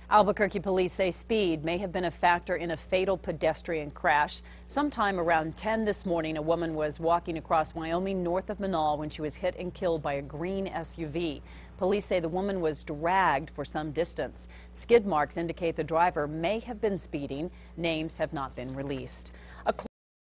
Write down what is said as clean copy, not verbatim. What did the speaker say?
Albuquerque police say speed may have been a factor in a fatal pedestrian crash. Sometime around 10 this morning, a woman was walking across Wyoming north of Manal when she was hit and killed by a green SUV. Police say the woman was dragged for some distance. Skid marks indicate the driver may have been speeding. Names have not been released.